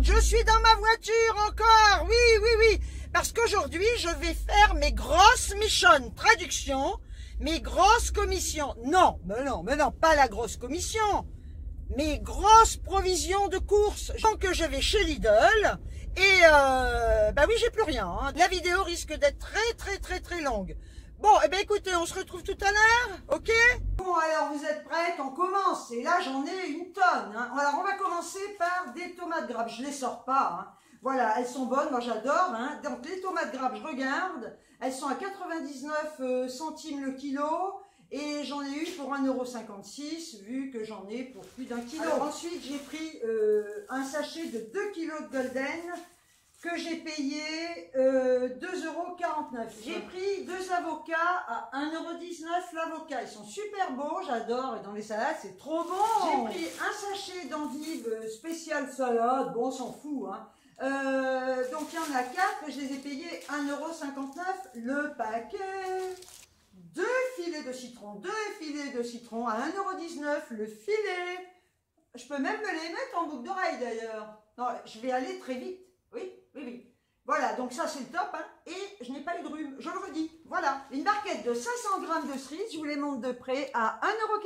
Je suis dans ma voiture encore. Oui, oui, oui. Parce qu'aujourd'hui, je vais faire mes grosses missions. Traduction, mes grosses commissions. Non, mais non, pas la grosse commission. Mes grosses provisions de courses. Donc, je vais chez Lidl. Et, bah oui, j'ai plus rien. Hein. La vidéo risque d'être très longue. Bon, eh bien, écoutez, on se retrouve tout à l'heure, ok? Bon, alors, vous êtes prêtes? On commence. Et là, j'en ai une tonne. Hein. Alors, on va commencer par des tomates grappes. Je les sors pas. Hein. Voilà, elles sont bonnes. Moi, j'adore. Hein. Donc, les tomates grappes, je regarde. Elles sont à 99 centimes le kilo. Et j'en ai eu pour 1,56 € vu que j'en ai pour plus d'1 kilo. Alors, ensuite, j'ai pris un sachet de 2 kg de Golden que j'ai payé 2,49 €. J'ai pris 2 avocats à 1,19 € l'avocat. Ils sont super beaux, j'adore. Et dans les salades, c'est trop bon. J'ai pris un sachet d'endives spécial salade. Bon, on s'en fout. Hein. Donc, il y en a 4 et je les ai payés 1,59 € le paquet. 2 filets de citron à 1,19 € le filet. Je peux même me les mettre en boucle d'oreille d'ailleurs. Non, je vais aller très vite. Oui. Voilà, donc ça c'est le top. Hein. Et je n'ai pas eu de rhume, je le redis. Voilà, une barquette de 500 g de cerises, je vous les montre de près, à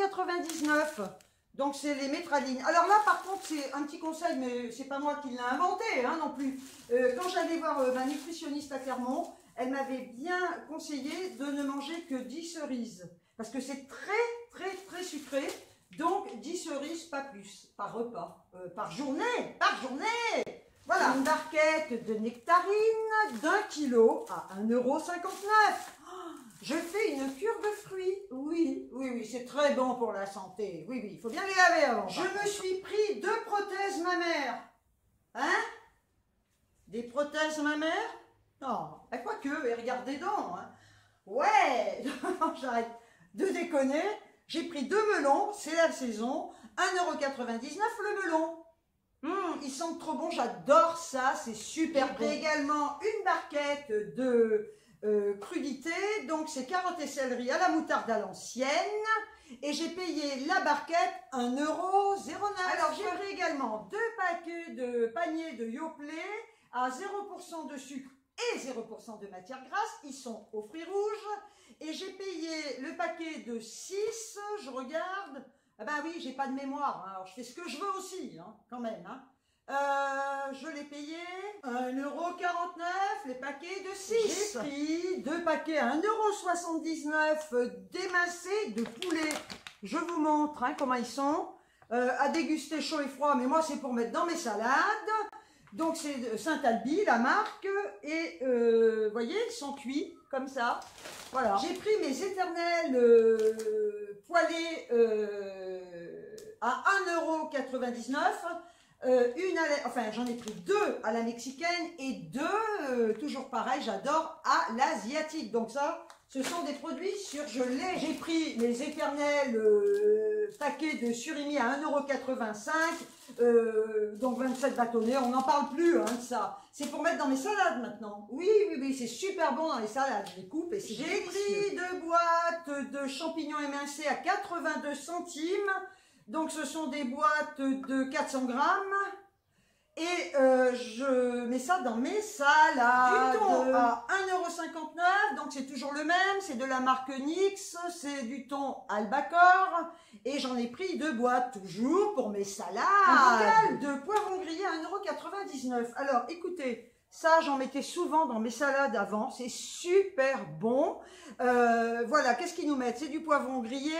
1,99 €. Donc c'est les métralines. Alors là par contre c'est un petit conseil, mais c'est pas moi qui l'ai inventé hein, non plus. Quand j'allais voir ma nutritionniste à Clermont, elle m'avait bien conseillé de ne manger que 10 cerises. Parce que c'est très sucré. Donc 10 cerises, pas plus, par repas, par journée. Voilà, une barquette de nectarines d'1 kg à 1,59 €. Je fais une cure de fruits. Oui, c'est très bon pour la santé. Oui, il faut bien les laver avant. Je me suis pris 2 prothèses mammaires. Hein? Des prothèses mammaires? Non, quoique, et regarde des dents. Hein. Ouais, j'arrête de déconner. J'ai pris 2 melons, c'est la saison, 1,99 € le melon. Ils sentent trop bon, j'adore ça, c'est super bon. J'ai pris également une barquette de crudités, donc c'est carottes et céleri à la moutarde à l'ancienne. Et j'ai payé la barquette 1,09 €. Alors j'ai pris également 2 paquets de paniers de Yoplait à 0% de sucre et 0% de matière grasse. Ils sont aux fruits rouges. Et j'ai payé le paquet de 6, je regarde. Ah bah oui, j'ai pas de mémoire, hein. Alors je fais ce que je veux aussi, hein, quand même. Hein. Je l'ai payé 1,49 € les paquets de 6. J'ai pris 2 paquets à 1,79 € d'émincés de poulet. Je vous montre hein, comment ils sont. À déguster chaud et froid, mais moi c'est pour mettre dans mes salades. Donc c'est Saint-Albi, la marque. Et vous voyez, ils sont cuits comme ça. Voilà. J'ai pris mes éternels poêlés à 1,99 €. Enfin, j'en ai pris 2 à la mexicaine et 2, toujours pareil, j'adore, à l'asiatique. Donc ça, ce sont des produits surgelés. J'ai pris mes éternels paquets de surimi à 1,85 €. Donc 27 bâtonnets, on n'en parle plus hein, de ça. C'est pour mettre dans mes salades maintenant. Oui, c'est super bon dans les salades. Je les coupe et c'est J'ai pris 2 boîtes de champignons émincés à 82 centimes. Donc ce sont des boîtes de 400 grammes. Et je mets ça dans mes salades. Du thon à 1,59 €, donc c'est toujours le même, c'est de la marque Nix, c'est du thon Albacore. Et j'en ai pris 2 boîtes, toujours pour mes salades. Un bocal de poivrons grillés à 1,99 €. Alors écoutez, ça j'en mettais souvent dans mes salades avant, c'est super bon. Voilà, qu'est-ce qu'ils nous mettent? C'est du poivron grillé.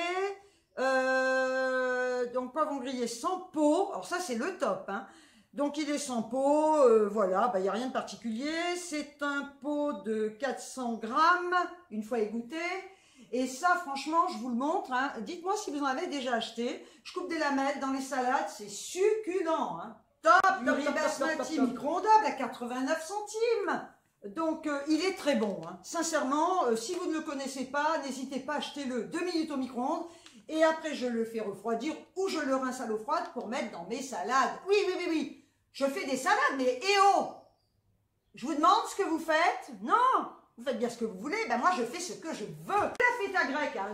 Donc poivron grillé sans peau, alors ça c'est le top hein. Donc il est sans peau, voilà, il n'y a rien de particulier. C'est un pot de 400 grammes, une fois égoutté. Et ça franchement je vous le montre, hein. Dites-moi si vous en avez déjà acheté. Je coupe des lamelles dans les salades, c'est succulent hein. Top, le riz basmati micro-ondable à 89 centimes. Donc il est très bon hein. Sincèrement, si vous ne le connaissez pas, n'hésitez pas à acheter-le 2 minutes au micro-ondes. Et après, je le fais refroidir ou je le rince à l'eau froide pour mettre dans mes salades. Oui. Je fais des salades, mais je vous demande ce que vous faites? Non, vous faites bien ce que vous voulez. Ben moi, je fais ce que je veux. La feta grecque à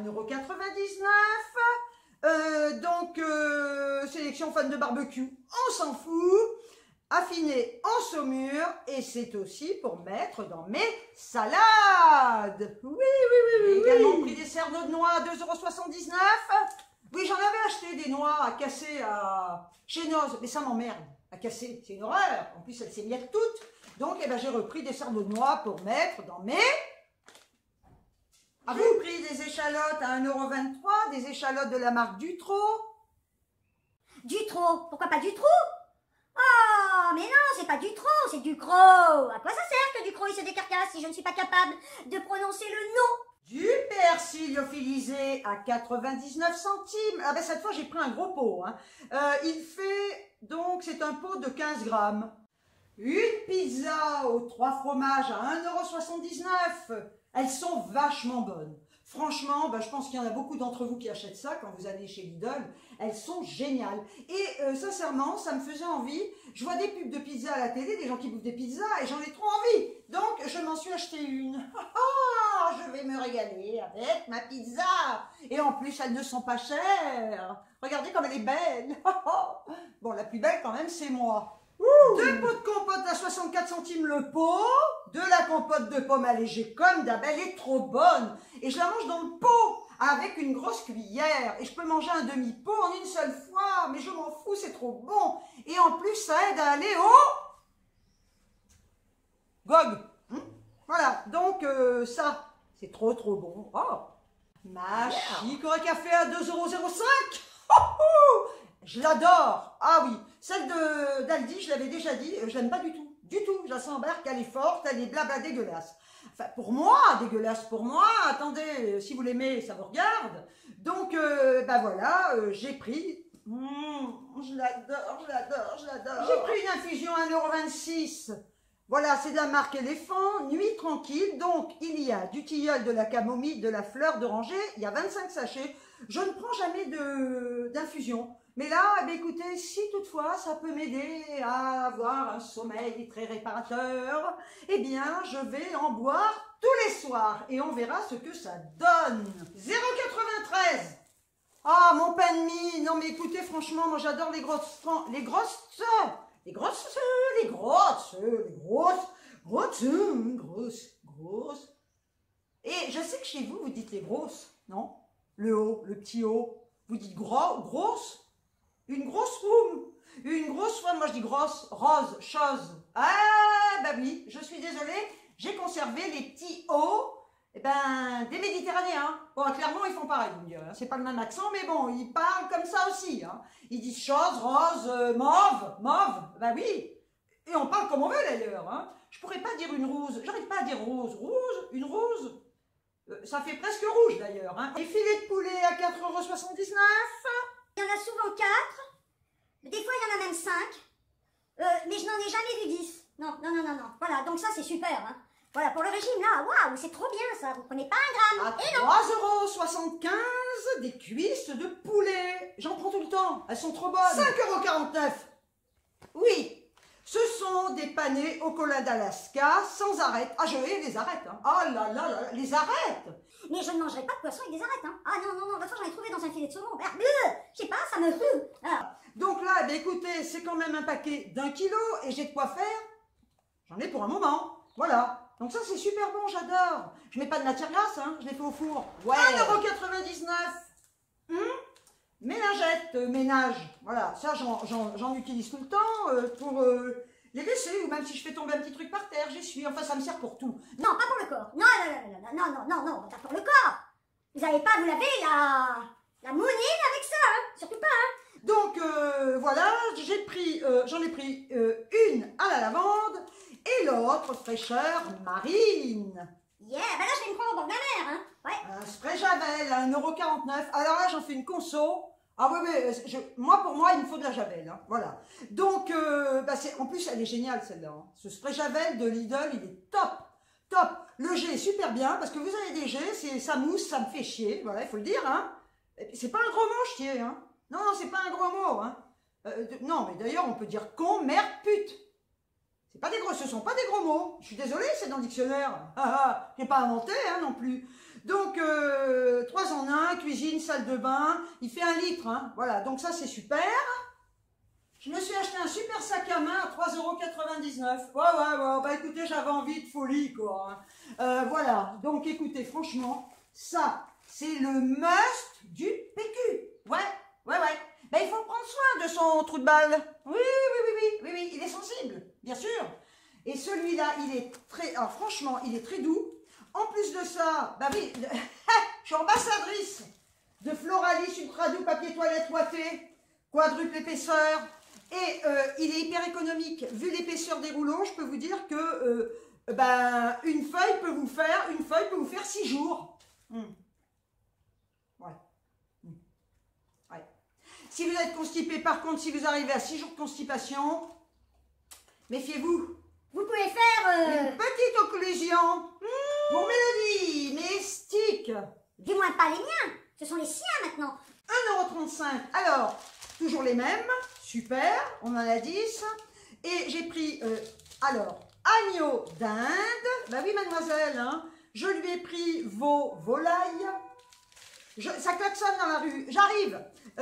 1,99 €. Donc, sélection fan de barbecue, on s'en fout. affiné en saumure et c'est aussi pour mettre dans mes salades. Oui, oui, oui, oui. J'ai également pris des cerneaux de noix à 2,79 €. Oui, j'en avais acheté des noix à casser chez Noz, mais ça m'emmerde. À casser, c'est une horreur. En plus, elles s'émiettent toutes. Donc, eh ben, j'ai repris des cerneaux de noix pour mettre dans mes... J'ai pris des échalotes à 1,23 €, des échalotes de la marque Dutrot. Dutrot, pourquoi pas Dutroux? Oh, mais non, c'est pas Dutrot, c'est Ducrot. À quoi ça sert que Ducrot il se décarcasse si je ne suis pas capable de prononcer le nom? Du persil lyophilisé à 99 centimes. Ah ben cette fois j'ai pris un gros pot. Hein. Il fait donc, c'est un pot de 15 grammes. Une pizza aux 3 fromages à 1,79 €. Elles sont vachement bonnes. Franchement, ben, je pense qu'il y en a beaucoup d'entre vous qui achètent ça quand vous allez chez Lidl. Elles sont géniales. Et sincèrement, ça me faisait envie. Je vois des pubs de pizza à la télé, des gens qui bouffent des pizzas, et j'en ai trop envie. Donc, je m'en suis acheté une. Oh, je vais me régaler avec ma pizza. Et en plus, elles ne sont pas chères. Regardez comme elle est belle. Bon, la plus belle quand même, c'est moi. 2 pots de compote à 64 centimes le pot, de la compote de pommes allégée comme d'hab, elle est trop bonne. Et je la mange dans le pot avec une grosse cuillère. Et je peux manger un demi-pot en une seule fois, mais je m'en fous, c'est trop bon. Et en plus, ça aide à aller au GOG. Voilà, donc ça, c'est trop bon. Oh, ma chicorée café à 2,05 €. Je l'adore. Ah oui, celle d'Aldi, je l'avais déjà dit, je l'aime pas du tout. Du tout, je la sens embarque, elle est forte, elle est blabla dégueulasse. Enfin, pour moi, dégueulasse pour moi. Attendez, si vous l'aimez, ça vous regarde. Donc, ben voilà, j'ai pris... je l'adore, je l'adore, je l'adore. J'ai pris une infusion à 1,26 €. Voilà, c'est de la marque Éléphant, Nuit Tranquille. Donc, il y a du tilleul, de la camomille, de la fleur d'oranger. Il y a 25 sachets. Je ne prends jamais d'infusion. Mais là, eh bien, écoutez, si toutefois ça peut m'aider à avoir un sommeil très réparateur, eh bien, je vais en boire tous les soirs et on verra ce que ça donne. 0,93 €. Ah, mon pain de mie. Non, mais écoutez, franchement, moi j'adore les grosses. Et je sais que chez vous, vous dites les grosses, non? Le haut, le petit haut. Vous dites grosse? Une grosse room. Une grosse fois, moi je dis grosse, rose, chose. Ah, bah oui, je suis désolée, j'ai conservé les petits hauts, eh ben, des Méditerranéens. Bon, clairement, ils font pareil, vous me direz. Hein. C'est pas le même accent, mais bon, ils parlent comme ça aussi. Hein. Ils disent chose, rose, mauve, bah oui. Et on parle comme on veut d'ailleurs. Hein. Je pourrais pas dire une rose, j'arrive pas à dire rose. Une rose. Ça fait presque rouge d'ailleurs. Hein. Les filets de poulet à 4,79 €. Il y en a souvent 4. Des fois, il y en a même 5. Mais je n'en ai jamais vu 10. Non. Voilà, donc ça, c'est super. Hein. Voilà, pour le régime, là, waouh, c'est trop bien, ça. Vous prenez pas un gramme. À 3,75 € des cuisses de poulet. J'en prends tout le temps. Elles sont trop bonnes. 5,49 €. Oui. Ce sont des panés au cola d'Alaska sans arêtes. Ah, je hais les arêtes. Hein. Oh là là, les arêtes. Mais je ne mangerai pas de poisson avec des arêtes. Hein. Ah non, l'autre fois j'en ai trouvé dans un filet de saumon. Je sais pas, ça me... Ah. Donc là, eh bien, écoutez, c'est quand même un paquet d'1 kg et j'ai de quoi faire. J'en ai pour un moment. Voilà. Donc ça, c'est super bon, j'adore. Je mets pas de matière grasse, hein. Je l'ai fait au four. Ouais. 1,99 €. Ménagette, ménage. Voilà, ça, j'en utilise tout le temps pour... les WC, ou même si je fais tomber un petit truc par terre, j'essuie. Enfin, ça me sert pour tout. Non, pas pour le corps. Non, pas pour le corps. Vous n'allez pas vous laver la mounine avec ça, hein. Surtout pas, hein. Donc, voilà, j'en ai pris une à la lavande et l'autre fraîcheur marine. Yeah, bah là, je vais me prendre au bord de la mer, hein. Ouais. Un spray Javel à 1,49 €. Alors là, j'en fais une conso. Ah oui, pour moi, il me faut de la Javel. Hein, voilà. Donc, en plus, elle est géniale, celle-là. Hein. Ce spray Javel de Lidl, il est top. Top. Le jet est super bien, parce que vous avez des jets, ça mousse, ça me fait chier. Voilà, il faut le dire. Hein. C'est pas un gros mot, chier. Hein. Non, c'est pas un gros mot. Hein. Non, mais d'ailleurs, on peut dire con, merde, pute. Ce sont pas des gros mots. Je suis désolée, c'est dans le dictionnaire. J'ai pas inventé, hein, non plus. Donc, 3 en 1, cuisine, salle de bain. Il fait 1 litre, hein. Voilà, donc ça, c'est super. Je me suis acheté un super sac à main à 3,99 €. Ouais, bah écoutez, j'avais envie de folie, quoi. Voilà, donc écoutez, franchement, ça, c'est le must du PQ. Ouais. Ben, il faut prendre soin de son trou de balle. Oui, il est sensible, bien sûr. Et celui-là, il est très, alors franchement, il est très doux. En plus de ça, bah oui, je suis ambassadrice de Floralis Ultra Doux Papier Toilette Ouaté, quadruple épaisseur. Et il est hyper économique. Vu l'épaisseur des rouleaux, je peux vous dire que une feuille peut vous faire 6 jours. Ouais. Si vous êtes constipé, par contre, si vous arrivez à 6 jours de constipation, méfiez-vous. Vous pouvez faire... Une petite occlusion. Pour Mélodie, mes sticks. Du moins pas les miens, ce sont les siens maintenant. 1,35 €. Alors, toujours les mêmes. Super, on en a 10. Et j'ai pris, agneau d'Inde. Bah oui, mademoiselle, hein. Je lui ai pris volailles. Ça klaxonne dans la rue. J'arrive.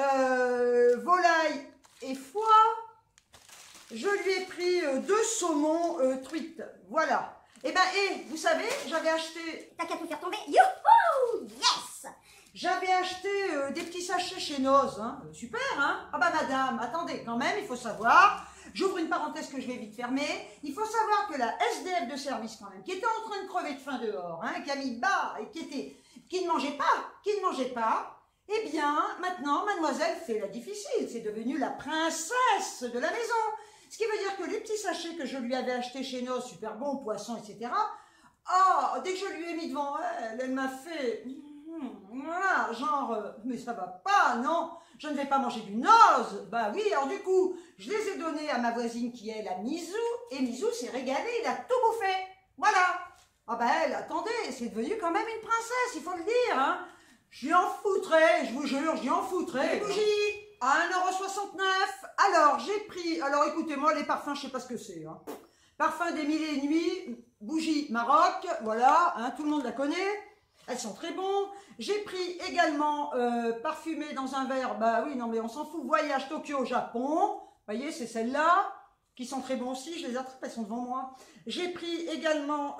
Volaille et foie. Je lui ai pris 2 saumons truites. Voilà. Et vous savez, j'avais acheté... T'as qu'à tout faire tomber. Youhou! Yes! J'avais acheté des petits sachets chez Noz. Hein. Super, hein? Ah bah madame, attendez, quand même, il faut savoir... J'ouvre une parenthèse que je vais vite fermer. Il faut savoir que la SDF de service, quand même, qui était en train de crever de faim dehors, hein, qui a mis bas et qui ne mangeait pas, eh bien, maintenant, mademoiselle fait la difficile. C'est devenu la princesse de la maison. Ce qui veut dire que les petits sachets que je lui avais achetés chez Noz, super bons, poissons, etc., dès que je lui ai mis devant elle, elle m'a fait... Voilà, genre, mais ça va pas, non, je ne vais pas manger du Noz. Bah oui, alors du coup, je les ai donnés à ma voisine qui est la Misou, et Misou s'est régalé, il a tout bouffé. Voilà. Ah bah elle, attendez, c'est devenu quand même une princesse, il faut le dire, hein. Je lui en foutrais, je vous jure, je lui en foutrais. Les bougies, à 1,69 €. Alors, j'ai pris, alors écoutez-moi, les parfums, je sais pas ce que c'est, hein. Parfum des mille et une nuits, bougie Maroc, voilà, hein, tout le monde la connaît. Elles sont très bons. J'ai pris également parfumé dans un verre. Bah oui, non mais on s'en fout. Voyage Tokyo, Japon. Vous voyez, c'est celles-là qui sont très bons aussi. Je les attrape, elles sont devant moi. J'ai pris également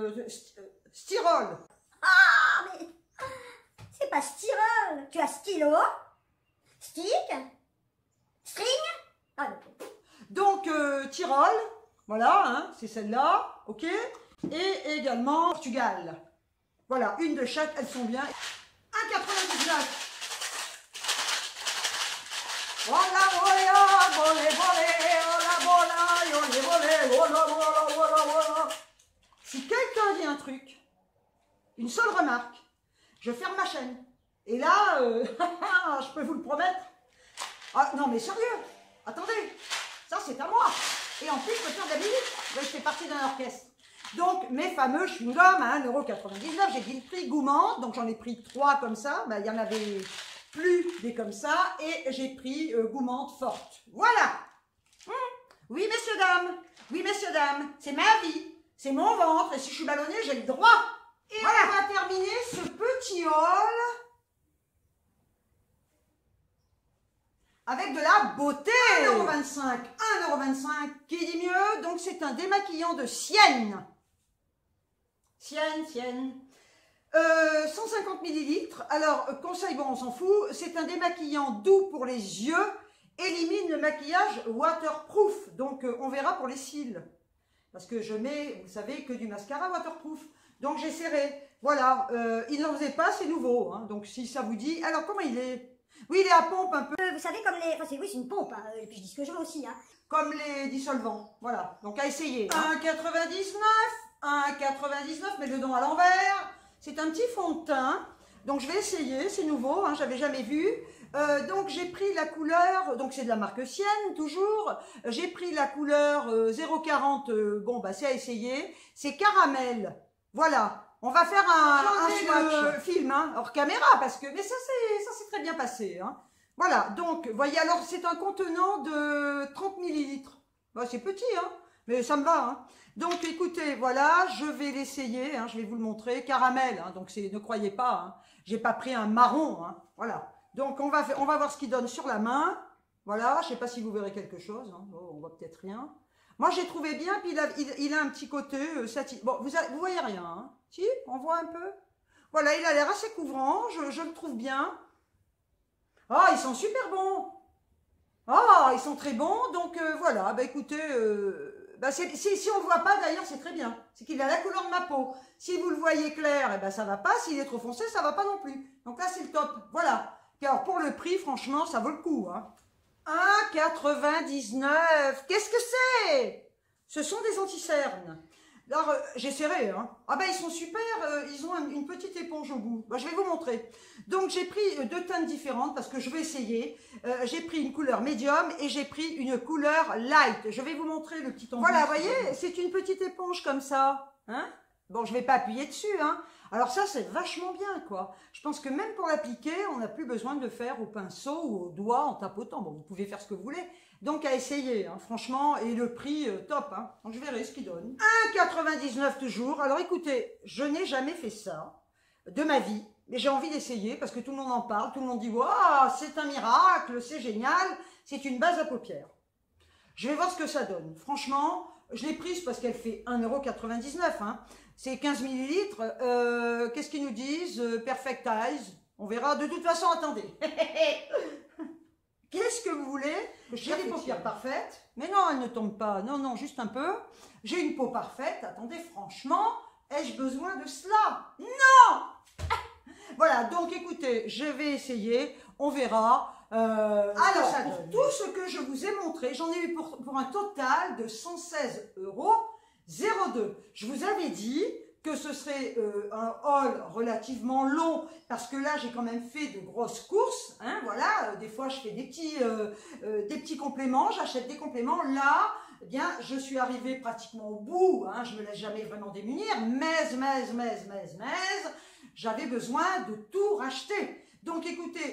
styrol. Ah, mais... C'est pas styrol. Tu as stylo, stick, string. Ah, donc, Tyrol. Voilà, hein, c'est celle-là. OK. Et également Portugal. Voilà, une de chaque, elles sont bien. 1,99 €. Voilà, si quelqu'un dit un truc, une seule remarque, je ferme ma chaîne. Et là, je peux vous le promettre. Ah, non mais sérieux, attendez, ça c'est à moi. Et en plus, je peux faire de la musique. Je fais partie d'un orchestre. Donc, mes fameux chewing-gums à 1,99 €, j'ai dit le prix Goumand, donc j'en ai pris 3 comme ça, il y en avait plus des comme ça, et j'ai pris Goumand forte. Voilà. Oui, messieurs, dames, c'est ma vie, c'est mon ventre, et si je suis ballonnée, j'ai le droit. Et voilà. On va terminer ce petit haul avec de la beauté. 1,25 €, qui dit mieux, donc c'est un démaquillant de Sienne. Sienne. 150 ml. Alors, conseil, bon, on s'en fout. C'est un démaquillant doux pour les yeux. Élimine le maquillage waterproof. Donc, on verra pour les cils. Parce que je mets, vous savez, que du mascara waterproof. Donc, j'essaierai. Voilà. Il n'en faisait pas, c'est nouveau. Hein. Donc, si ça vous dit. Alors, comment il est? Oui, il est à pompe un peu. Vous savez, comme les... Enfin, oui, c'est une pompe. Hein. Et puis, je dis ce que je veux aussi. Hein. Comme les dissolvants. Voilà. Donc, à essayer. 1,99, mais le don à l'envers. C'est un petit fond de teint. Donc, je vais essayer. C'est nouveau. Hein, j'avais jamais vu. Donc, j'ai pris la couleur. Donc, c'est de la marque Sienne, toujours. J'ai pris la couleur 0,40. Bon, bah, c'est à essayer. C'est caramel. Voilà. On va faire un swatch film, hein, hors caméra, parce que... Mais ça s'est très bien passé. Hein. Voilà. Donc, voyez, alors, c'est un contenant de 30 ml. Bah, c'est petit, hein. Mais ça me va, hein. Donc, écoutez, voilà, je vais l'essayer, hein, je vais vous le montrer. Caramel, hein, donc ne croyez pas, hein, j'ai pas pris un marron, hein, voilà. Donc, on va voir ce qu'il donne sur la main. Voilà, je sais pas si vous verrez quelque chose, hein. Bon, on voit peut-être rien. Moi, j'ai trouvé bien, puis il a un petit côté bon, vous voyez rien, hein. Si, on voit un peu. Voilà, il a l'air assez couvrant, je le trouve bien. Ah, ils sont super bons. Ah, ils sont très bons, donc voilà, bah écoutez, si on ne le voit pas d'ailleurs, c'est très bien. C'est qu'il a la couleur de ma peau. Si vous le voyez clair, eh ben, ça va pas. S'il est trop foncé, ça va pas non plus. Donc là, c'est le top. Voilà. Et alors, pour le prix, franchement, ça vaut le coup. Hein. 1,99 €. Qu'est-ce que c'est? Ce sont des anti-cernes. Alors, j'ai serré. Hein. Ah ben, ils sont super. Ils ont une petite éponge au bout. Ben, je vais vous montrer. Donc, j'ai pris deux teintes différentes parce que je vais essayer. J'ai pris une couleur médium et j'ai pris une couleur light. Je vais vous montrer le petit embout. Voilà, vous voyez, c'est une petite éponge comme ça. Hein? Bon, je ne vais pas appuyer dessus. Hein. Alors ça, c'est vachement bien, quoi. Je pense que même pour l'appliquer, on n'a plus besoin de le faire au pinceau ou au doigt en tapotant. Bon, vous pouvez faire ce que vous voulez. Donc, à essayer, hein, franchement. Et le prix, top. Hein. Donc, je verrai ce qu'il donne. 1,99 € toujours. Alors, écoutez, je n'ai jamais fait ça de ma vie. Mais j'ai envie d'essayer parce que tout le monde en parle. Tout le monde dit, waouh, c'est un miracle, c'est génial. C'est une base à paupières. Je vais voir ce que ça donne. Franchement, je l'ai prise parce qu'elle fait 1,99 €. Hein. C'est 15 ml. Qu'est-ce qu'ils nous disent? Perfect Eyes. On verra. De toute façon, attendez. Qu'est-ce que vous voulez? J'ai des paupières parfaites. Mais non, elles ne tombent pas. Non, non, juste un peu. J'ai une peau parfaite. Attendez, franchement, ai-je besoin de cela? Non. Voilà, donc écoutez, je vais essayer. On verra. Alors, pour tout ce que je vous ai montré, j'en ai eu pour un total de 116,02 €. Je vous avais dit que ce serait un haul relativement long, parce que là, j'ai quand même fait de grosses courses. Hein, voilà, des fois, je fais des petits compléments, j'achète des compléments. Là, eh bien, je suis arrivée pratiquement au bout. Hein, je ne me laisse jamais vraiment démunir, mais j'avais besoin de tout racheter. Donc, écoutez,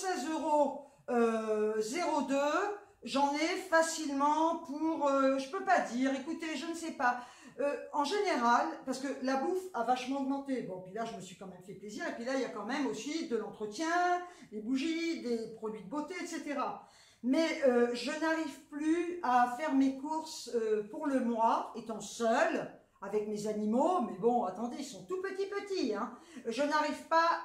116,02 €, j'en ai facilement pour, je peux pas dire, écoutez, je ne sais pas. En général, parce que la bouffe a vachement augmenté. Bon, puis là, je me suis quand même fait plaisir. Et puis là, il y a quand même aussi de l'entretien, des bougies, des produits de beauté, etc. Mais je n'arrive plus à faire mes courses pour le mois, étant seule, avec mes animaux. Mais bon, attendez, ils sont tout petits. Hein. Je n'arrive pas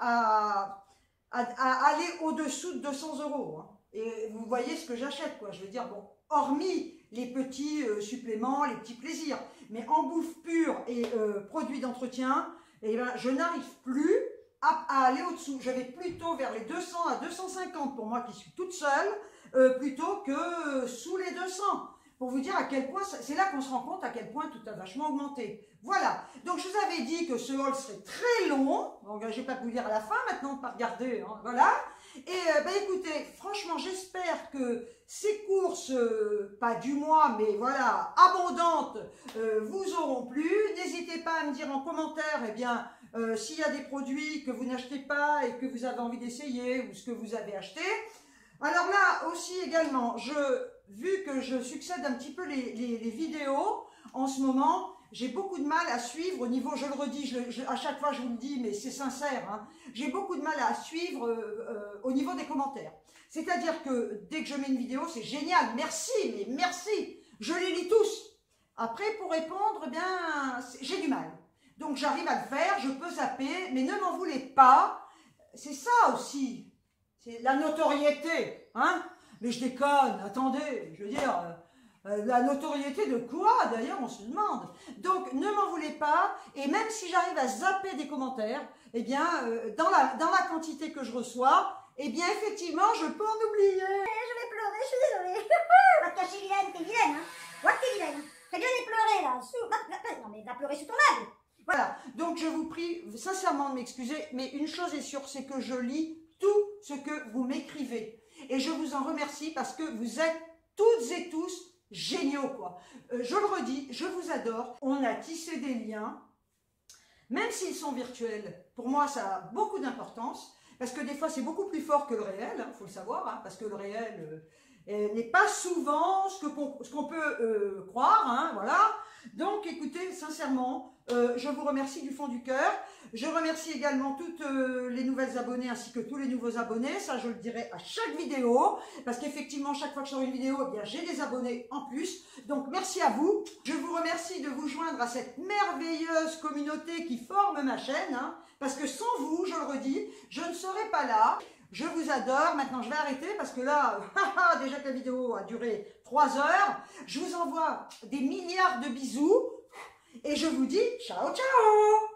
à aller au-dessous de 200 €. Hein. Et vous voyez ce que j'achète, quoi. Je veux dire, bon, hormis les petits suppléments, les petits plaisirs, mais en bouffe pure et produits d'entretien, eh ben, je n'arrive plus à aller au-dessous. Je vais plutôt vers les 200 à 250 pour moi qui suis toute seule, plutôt que sous les 200. Pour vous dire à quel point, c'est là qu'on se rend compte à quel point tout a vachement augmenté. Voilà, donc je vous avais dit que ce haul serait très long, donc je ne vais pas vous dire à la fin, maintenant de pas regarder, hein, voilà. Et écoutez, franchement, j'espère que ces courses, pas du mois, mais voilà, abondantes, vous auront plu. N'hésitez pas à me dire en commentaire, eh bien, s'il y a des produits que vous n'achetez pas et que vous avez envie d'essayer, ou ce que vous avez acheté. Alors là aussi également, vu que je succède un petit peu les vidéos en ce moment, j'ai beaucoup de mal à suivre au niveau, je le redis, à chaque fois je vous le dis, mais c'est sincère, hein, j'ai beaucoup de mal à suivre au niveau des commentaires. C'est-à-dire que dès que je mets une vidéo, c'est génial, merci, mais merci, je les lis tous. Après, pour répondre, eh bien, j'ai du mal. Donc j'arrive à le faire, je peux zapper, mais ne m'en voulez pas, c'est ça aussi, c'est la notoriété, hein. Mais je déconne, attendez, je veux dire... la notoriété de quoi, d'ailleurs, on se demande. Donc, ne m'en voulez pas. Et même si j'arrive à zapper des commentaires, eh bien, dans la quantité que je reçois, eh bien, effectivement, je peux en oublier. Je vais pleurer, je suis désolée. Va te cacher, Vilaine, t'es vilaine, hein. Ouais, t'es vilaine. T'as bien de pleurer, là. Non, mais va pleurer sous ton meuble. Voilà. Donc, je vous prie sincèrement de m'excuser. Mais une chose est sûre, c'est que je lis tout ce que vous m'écrivez. Et je vous en remercie parce que vous êtes toutes et tous géniaux, quoi. Je le redis, je vous adore. On a tissé des liens, même s'ils sont virtuels. Pour moi, ça a beaucoup d'importance, parce que des fois, c'est beaucoup plus fort que le réel, il faut le savoir, hein, parce que le réel n'est pas souvent ce qu'on peut croire, hein, voilà. Donc, écoutez, écoutez, sincèrement, je vous remercie du fond du cœur. Je remercie également toutes les nouvelles abonnées ainsi que tous les nouveaux abonnés. Ça, je le dirai à chaque vidéo. Parce qu'effectivement, chaque fois que je sors une vidéo, eh bien, j'ai des abonnés en plus. Donc, merci à vous. Je vous remercie de vous joindre à cette merveilleuse communauté qui forme ma chaîne. Hein, parce que sans vous, je le redis, je ne serais pas là. Je vous adore. Maintenant, je vais arrêter parce que là, déjà que la vidéo a duré 3 heures. Je vous envoie des milliards de bisous. Et je vous dis ciao, ciao!